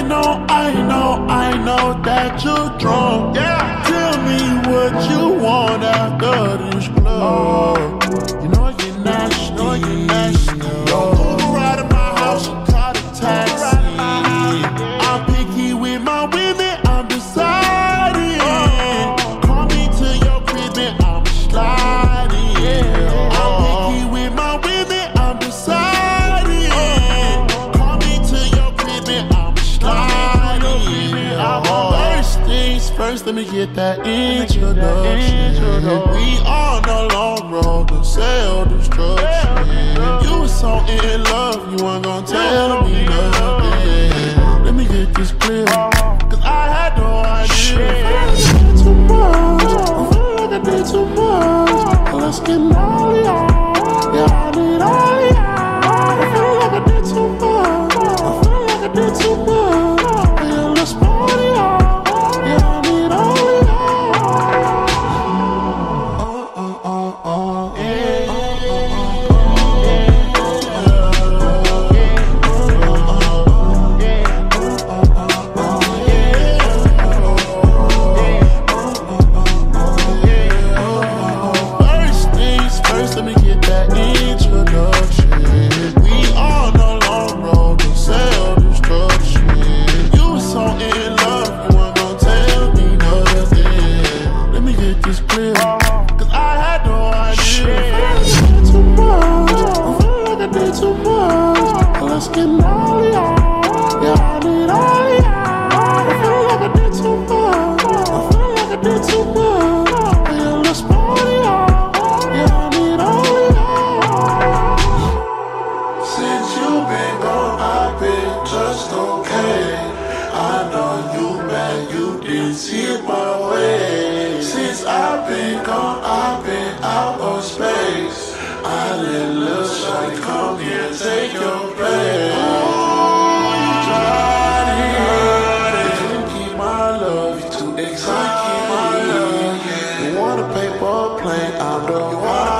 I know that you're drunk. Yeah. Tell me what you want after this club. You know I get nasty, Don't go right in my house and call a taxi. I'm picky with my women, I'm deciding. Call me to your crib and I'm sliding. I'm picky with my women, I'm deciding. Call me to your crib and I'm sliding. First things first, let me get that introduction. We on the long road to self-destruction. You was so in love, you weren't gonna tell me nothing. Let me get this clear, cause I had no idea. I did too much, I feel like I did too much. Let's get naughty, yeah, I need all y'all. I feel like I did too much, I feel like I did too much. Yeah, let's party, yeah, I need all let me get that introduction. We on the long road to self-destruction. You were so in love, you weren't gonna tell me nothing. Let me get this clear, cause I had no idea. I did too much, I feel like I did too much. Let's get naughty, yeah, I need all y'all. I feel like I did too much, I feel like I did too much. Yeah, let's party, yeah, I need all y'all. Since you been gone, I've been just okay. I know you mad, you didn't see it my way. Since I've been gone, I've been out of space. I let little shawty come here and take your place. Oh, you tried it. You didn't keep my love, you too excited. You want a paper plane, I know you want